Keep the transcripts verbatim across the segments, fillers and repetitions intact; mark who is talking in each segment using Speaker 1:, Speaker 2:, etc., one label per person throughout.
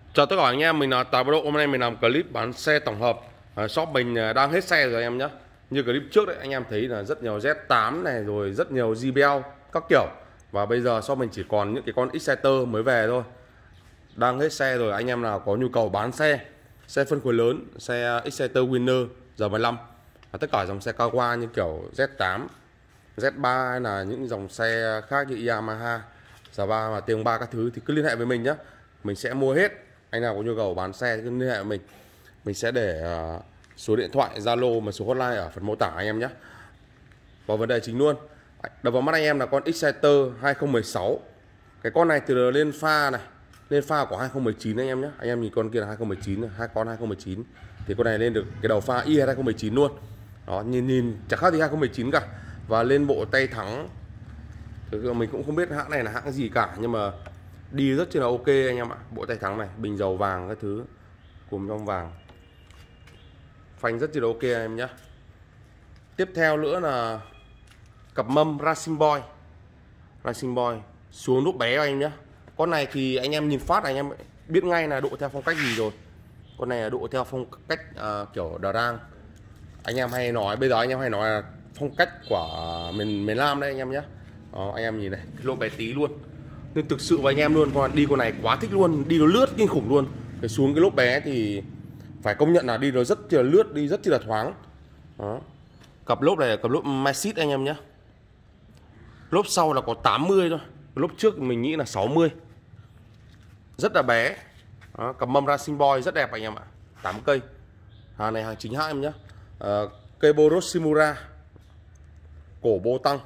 Speaker 1: Chào tất cả anh em, mình là Tài Độ. Hôm nay mình làm clip bán xe tổng hợp. à, Shop mình đang hết xe rồi em nhé. Như clip trước đấy, anh em thấy là rất nhiều Z tám này, rồi rất nhiều gi bê lờ các kiểu. Và bây giờ shop mình chỉ còn những cái con Exciter mới về thôi. Đang hết xe rồi, anh em nào có nhu cầu bán xe, xe phân khối lớn, xe Exciter Winner giờ mười lăm, và tất cả dòng xe cao qua như kiểu Z tám, Z ba hay là những dòng xe khác như Yamaha, Java và tiếng ba các thứ thì cứ liên hệ với mình nhé. Mình sẽ mua hết. Anh nào có nhu cầu bán xe thì cứ liên hệ với mình. Mình sẽ để uh, số điện thoại, Zalo và số hotline ở phần mô tả anh em nhé. Vào vấn đề chính luôn. Đập vào mắt anh em là con Exciter hai không một sáu. Cái con này từ lên pha này, lên pha của hai không một chín anh em nhé. Anh em nhìn con kia là hai không một chín, hai con hai không một chín. Thì con này lên được cái đầu pha i hai không một chín luôn. Đó, nhìn nhìn chẳng khác gì hai không một chín cả. Và lên bộ tay thắng, mình cũng không biết hãng này là hãng gì cả, nhưng mà đi rất là ok anh em ạ. Bộ tay thắng này, bình dầu vàng các thứ cùng trong vàng, phanh rất là ok anh em nhé. Tiếp theo nữa là cặp mâm Racing Boy. Racing Boy xuống nút bé anh em nhé. Con này thì anh em nhìn phát anh em biết ngay là độ theo phong cách gì rồi. Con này là độ theo phong cách uh, kiểu đà rang. Anh em hay nói, bây giờ anh em hay nói là phong cách của miền miền Nam đây anh em nhé. Đó, anh em nhìn này, cái lỗ bé tí luôn. Nhưng thực sự với anh em luôn, con đi con này quá thích luôn, đi nó lướt kinh khủng luôn. Cái xuống cái lốp bé thì phải công nhận là đi nó rất là lướt, đi rất là thoáng. Đó. Cặp lốp này là cặp lốp Maxxis anh em nhé. Lốp sau là có tám mươi thôi, lốp trước mình nghĩ là sáu mươi. Rất là bé. Đó, cặp mâm Racing Boy rất đẹp anh em ạ. tám cây. Hàng này hàng chính hãng em nhé. À, cây bô Shimura, cổ bô tăng.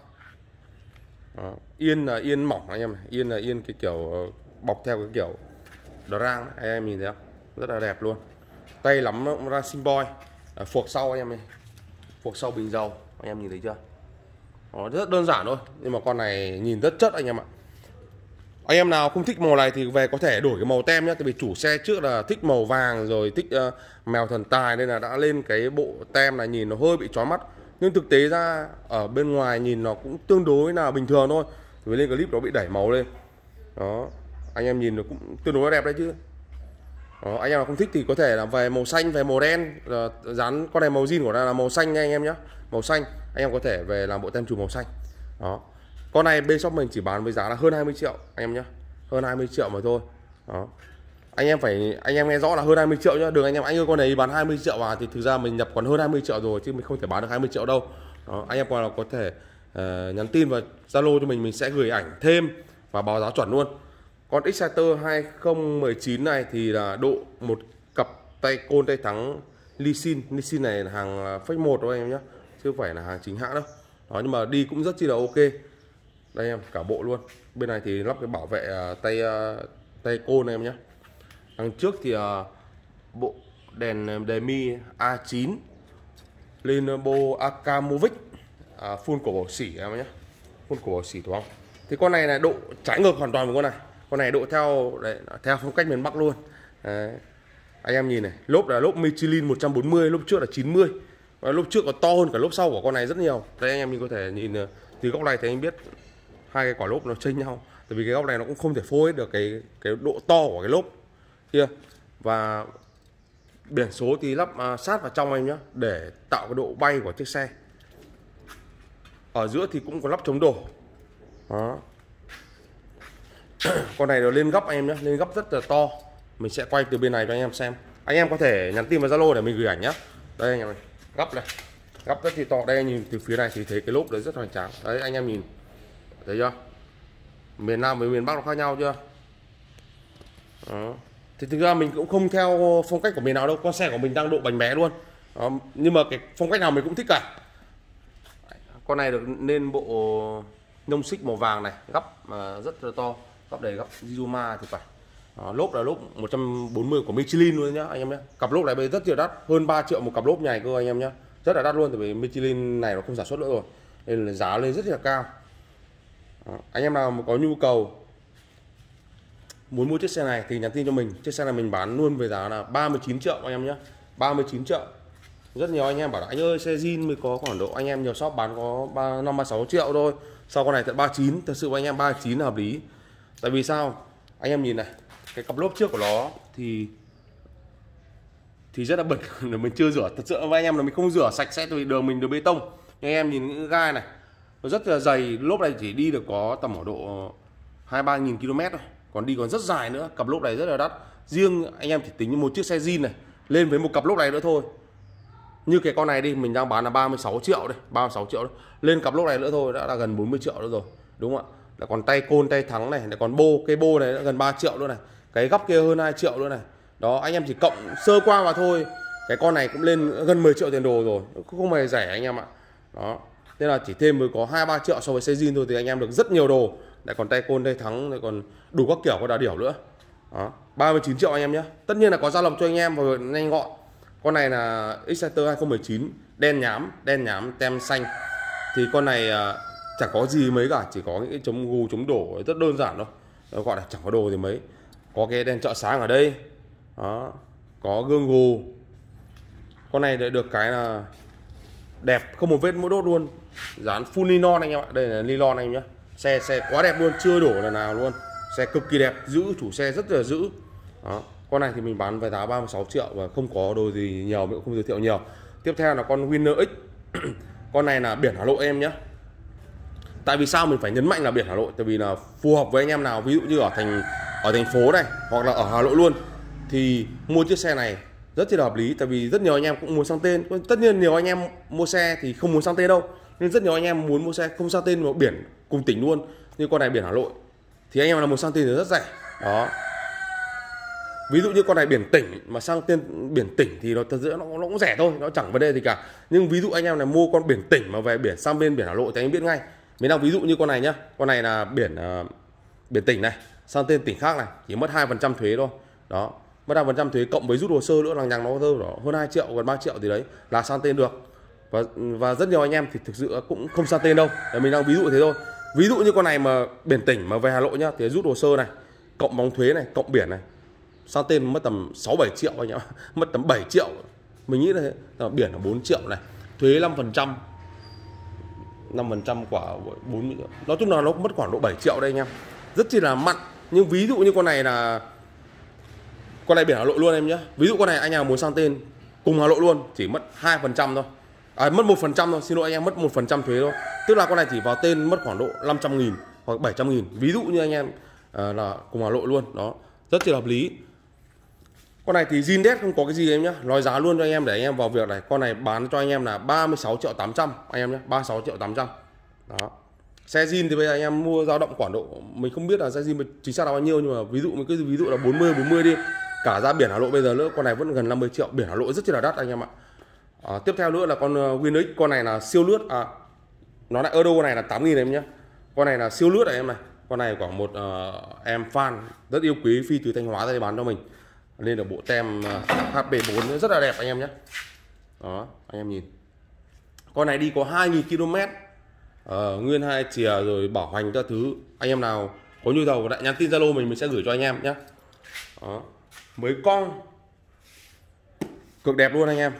Speaker 1: Đó. Yên là yên mỏng anh em này, yên là yên cái kiểu bọc theo cái kiểu đò rang đấy. Anh em nhìn thấy không, rất là đẹp luôn. Tay lắm Racing Boy. À, phuộc sau anh em này, phuộc sau bình dầu, anh em nhìn thấy chưa. Đó, rất đơn giản thôi, nhưng mà con này nhìn rất chất anh em ạ. Anh em nào không thích màu này thì về có thể đổi cái màu tem nhé. Tại vì chủ xe trước là thích màu vàng, rồi thích uh, mèo thần tài, nên là đã lên cái bộ tem này nhìn nó hơi bị chói mắt. Nhưng thực tế ra ở bên ngoài nhìn nó cũng tương đối là bình thường thôi. Vì lên clip nó bị đẩy màu lên. Đó, anh em nhìn nó cũng tương đối đẹp đấy chứ. Đó, anh em nào không thích thì có thể là về màu xanh, về màu đen, dán con này màu zin của nó là màu xanh nha anh em nhé. Màu xanh, anh em có thể về làm bộ tem chùm màu xanh. Đó. Con này bên shop mình chỉ bán với giá là hơn hai mươi triệu anh em nhé. Hơn hai mươi triệu mà thôi. Đó. Anh em phải anh em nghe rõ là hơn hai mươi triệu nhá. Đừng anh em anh ơi con này bán hai mươi triệu mà thì thực ra mình nhập còn hơn hai mươi triệu rồi, chứ mình không thể bán được hai mươi triệu đâu. Đó. Anh em còn là có thể uh, nhắn tin vào Zalo cho mình, mình sẽ gửi ảnh thêm và báo giá chuẩn luôn. Con Exciter hai không một chín này thì là độ một cặp tay côn tay thắng Lisin. Lisin này là hàng phách một thôi anh em nhé, chứ không phải là hàng chính hãng đâu. Đó, nhưng mà đi cũng rất chi là ok. Đây em, cả bộ luôn. Bên này thì lắp cái bảo vệ uh, tay uh, tay côn này em nhé. Đằng trước thì uh, bộ đèn đề mi A chín lên bô Akamovic, uh, full cổ bảo xỉ em nhé. Full cổ bảo xỉ đúng không? Thì con này là độ trái ngược hoàn toàn với con này. Con này độ theo đấy, theo phong cách miền Bắc luôn. Đấy. Anh em nhìn này, lốp là lốp Michelin một trăm bốn mươi, lốp trước là chín mươi. Và lốp trước còn to hơn cả lốp sau của con này rất nhiều. Đây anh em mình có thể nhìn từ góc này thì anh biết hai cái quả lốp nó chênh nhau. Tại vì cái góc này nó cũng không thể phô hết được cái cái độ to của cái lốp kia. Và biển số thì lắp uh, sát vào trong anh nhá, để tạo cái độ bay của chiếc xe. Ở giữa thì cũng có lắp chống đổ. Đó. Con này nó lên gấp anh em nhé, lên gấp rất là to. Mình sẽ quay từ bên này cho anh em xem. Anh em có thể nhắn tin vào Zalo để mình gửi ảnh nhé. Đây anh em này, gấp này, gấp rất là to. Đây anh nhìn từ phía này thì thấy cái lốp đấy rất hoành tráng. Đấy anh em nhìn, thấy chưa? Miền Nam với miền Bắc nó khác nhau chưa? Đó. Thì thực ra mình cũng không theo phong cách của miền nào đâu. Con xe của mình đang độ bánh bé luôn. Đó. Nhưng mà cái phong cách nào mình cũng thích cả. Con này được nên bộ nhông xích màu vàng này, gấp mà rất là to, gấp đầy gấp Zuma thì phải. Đó, lốp là lốp một trăm bốn mươi của Michelin luôn nhá anh em nhé. Cặp lốp này bây giờ rất là đắt, hơn ba triệu một cặp lốp này cơ anh em nhé. Rất là đắt luôn, tại vì Michelin này nó không sản xuất nữa rồi, nên là giá lên rất là cao. Đó, anh em nào mà có nhu cầu muốn mua chiếc xe này thì nhắn tin cho mình. Chiếc xe này mình bán luôn với giá là ba mươi chín triệu anh em nhé. ba mươi chín triệu. Rất nhiều anh em bảo là anh ơi xe zin mới có khoảng độ, anh em nhiều shop bán có ba năm ba sáu triệu thôi. Sau con này tận ba mươi chín. Thật sự với anh em ba mươi chín là hợp lý. Tại vì sao? Anh em nhìn này, cái cặp lốp trước của nó thì thì rất là bẩn. Mình chưa rửa, thật sự với anh em là mình không rửa sạch sẽ, vì đường mình đường bê tông. Nhưng anh em nhìn những gai này nó rất là dày, lốp này chỉ đi được có tầm ở độ hai ba nghìn ki lô mét thôi, còn đi còn rất dài nữa. Cặp lốp này rất là đắt, riêng anh em chỉ tính như một chiếc xe zin này lên với một cặp lốp này nữa thôi. Như cái con này đi, mình đang bán là ba mươi sáu triệu đây, ba mươi sáu triệu đấy. Lên cặp lốp này nữa thôi đã là gần bốn mươi triệu nữa rồi, đúng không ạ? Lại còn tay côn tay thắng này, lại còn bô, cái bô này đã gần ba triệu nữa này, cái góc kia hơn hai triệu nữa này. Đó, anh em chỉ cộng sơ qua mà thôi, cái con này cũng lên gần mười triệu tiền đồ rồi, không hề rẻ anh em ạ. Đó, nên là chỉ thêm mới có hai ba triệu so với xe zin thôi thì anh em được rất nhiều đồ. Lại còn tay côn tay thắng, lại còn đủ các kiểu, có đà điểu nữa. Đó, ba mươi chín triệu anh em nhé. Tất nhiên là có giao lộc cho anh em và nhanh gọn. Con này là Exciter hai không một chín, đen nhám, đen nhám tem xanh. Thì con này à, chẳng có gì mấy cả, chỉ có những cái chống gù chống đổ rất đơn giản thôi. Đó, gọi là chẳng có đồ gì mấy. Có cái đèn trợ sáng ở đây. Đó, có gương gù. Con này đã được cái là đẹp, không một vết mũi đốt luôn. Dán full nylon anh em ạ. Đây là nylon anh em nhé. Xe xe quá đẹp luôn, chưa đổ lần nào luôn. Xe cực kỳ đẹp, giữ, chủ xe rất là giữ. Đó, con này thì mình bán với giá ba mươi sáu triệu và không có đồ gì nhiều, mình cũng không giới thiệu nhiều. Tiếp theo là con Winner X. Con này là biển Hà Nội em nhé. Tại vì sao mình phải nhấn mạnh là biển Hà Nội? Tại vì là phù hợp với anh em nào, ví dụ như ở thành ở thành phố này hoặc là ở Hà Nội luôn, thì mua chiếc xe này rất là hợp lý. Tại vì rất nhiều anh em cũng muốn sang tên. Tất nhiên nhiều anh em mua xe thì không muốn sang tên đâu, nên rất nhiều anh em muốn mua xe không sang tên mà biển cùng tỉnh luôn. Như con này biển Hà Nội thì anh em là muốn sang tên thì rất rẻ. Đó, ví dụ như con này biển tỉnh mà sang tên biển tỉnh thì nó thật sự nó, nó cũng rẻ thôi, nó chẳng vấn đề gì cả. Nhưng ví dụ anh em là mua con biển tỉnh mà về biển sang bên biển Hà Nội thì anh biết ngay. Mình đang ví dụ như con này nhá, con này là biển uh, biển tỉnh này sang tên tỉnh khác này, chỉ mất hai phần trăm thuế thôi. Đó, mất hai phần trăm thuế cộng với rút hồ sơ nữa, lằng nhằng nó rơi đó hơn hai triệu, gần ba triệu thì đấy là sang tên được. Và và rất nhiều anh em thì thực sự cũng không sang tên đâu. Để mình đang ví dụ thế thôi. Ví dụ như con này mà biển tỉnh mà về Hà Nội nhá, thì rút hồ sơ này, cộng bóng thuế này, cộng biển này, sang tên mất tầm sáu bảy triệu anh em, mất tầm bảy triệu. Mình nghĩ là thế. Biển là bốn triệu này, thuế năm phần trăm, năm phần trăm quả bốn mươi triệu. Nói chung là nó mất khoảng độ bảy triệu đây anh em. Rất chỉ là mặn. Nhưng ví dụ như con này là con này biển Hà Nội luôn em nhé. Ví dụ con này anh em muốn sang tên cùng Hà Nội luôn, chỉ mất hai phần trăm thôi. À, mất một phần trăm thôi, xin lỗi anh em, mất một phần trăm thuế thôi. Tức là con này chỉ vào tên mất khoảng độ năm trăm nghìn hoặc bảy trăm nghìn. Ví dụ như anh em à, là cùng Hà Nội luôn. Đó, rất là hợp lý. Con này thì zin đét không có cái gì em nhé. Nói giá luôn cho anh em để anh em vào việc này. Con này bán cho anh em là ba mươi sáu triệu tám trăm anh em nhé, ba mươi sáu triệu tám trăm. Đó. Xe zin thì bây giờ anh em mua dao động khoảng độ, mình không biết là xe zin chính xác là bao nhiêu, nhưng mà ví dụ mình cứ ví dụ là bốn mươi bốn mươi đi. Cả ra biển Hà Nội bây giờ nữa, con này vẫn gần năm mươi triệu, biển Hà Nội rất là đắt anh em ạ. À, tiếp theo nữa là con Winner X, con này là siêu lướt. À, nó lại Euro, con này là tám nghìn em nhé. Con này là siêu lướt này em này. Con này của một uh, em fan rất yêu quý, phi từ Thanh Hóa ra đây bán cho mình. Lên được bộ tem uh, H P bốn rất là đẹp anh em nhé. Đó, anh em nhìn. Con này đi có hai nghìn ki lô mét, uh, nguyên hai chìa rồi bảo hành các thứ. Anh em nào có nhu cầu lại nhắn tin Zalo mình, mình sẽ gửi cho anh em nhé. Đó, mới cong cực đẹp luôn anh em.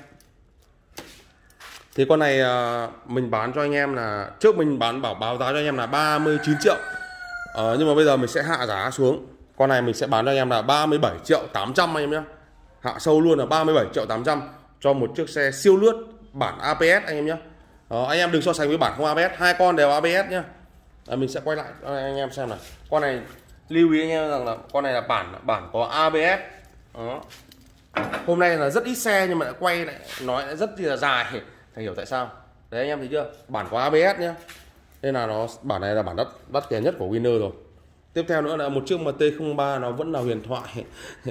Speaker 1: Thì con này uh, mình bán cho anh em là, trước mình bán bảo báo giá cho anh em là ba mươi chín triệu, uh, nhưng mà bây giờ mình sẽ hạ giá xuống. Con này mình sẽ bán cho anh em là ba mươi bảy triệu tám trăm anh em nhé. Hạ sâu luôn là ba mươi bảy triệu tám trăm cho một chiếc xe siêu lướt bản a bê ét anh em nhé. Đó, anh em đừng so sánh với bản không a bê ét, hai con đều a bê ét nhé. Đấy, mình sẽ quay lại cho anh em xem này. Con này lưu ý anh em rằng là con này là bản bản có a bê ét. Đó. Hôm nay là rất ít xe nhưng mà lại quay lại nói lại rất là dài, thầy hiểu tại sao. Đấy anh em thấy chưa, bản có a bê ét nhé. Nên là nó bản này là bản đắt đắt tiền nhất của Winner rồi. Tiếp theo nữa là một chiếc em tê không ba, nó vẫn là huyền thoại.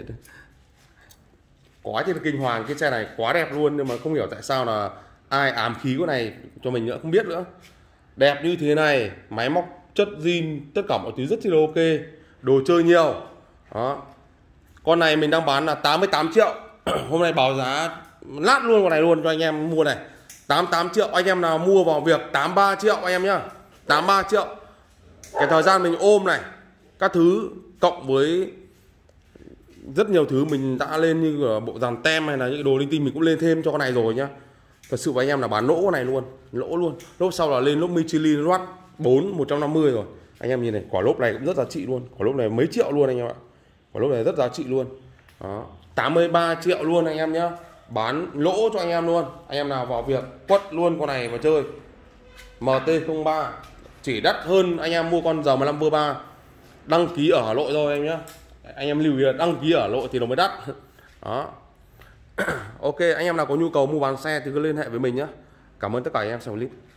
Speaker 1: Quá thì kinh hoàng, cái xe này quá đẹp luôn, nhưng mà không hiểu tại sao là ai ám khí con này cho mình nữa, không biết nữa. Đẹp như thế này, máy móc chất zin, tất cả mọi thứ rất là ok, đồ chơi nhiều. Đó. Con này mình đang bán là tám mươi tám triệu. Hôm nay báo giá lát luôn con này luôn cho anh em mua này, tám mươi tám triệu. Anh em nào mua vào việc tám mươi ba triệu anh em nhá, tám mươi ba triệu. Cái thời gian mình ôm này, các thứ cộng với rất nhiều thứ mình đã lên như bộ dàn tem hay là những đồ linh tinh mình cũng lên thêm cho con này rồi nhá. Thật sự với anh em là bán lỗ con này luôn, lỗ luôn. Lốp sau là lên lốp Michelin loát bốn một trăm năm mươi rồi. Anh em nhìn này, quả lốp này cũng rất giá trị luôn. Quả lốp này mấy triệu luôn anh em ạ. Quả lốp này rất giá trị luôn. Đó, tám mươi ba triệu luôn anh em nhé. Bán lỗ cho anh em luôn. Anh em nào vào việc quất luôn con này mà chơi. M T không ba chỉ đắt hơn anh em mua con R mười lăm Pro ba. Đăng ký ở Hà Nội thôi anh nhé. Anh em lưu ý là đăng ký ở Hà Nội thì nó mới đắt. Đó. Ok, anh em nào có nhu cầu mua bán xe thì cứ liên hệ với mình nhé. Cảm ơn tất cả anh em xem clip.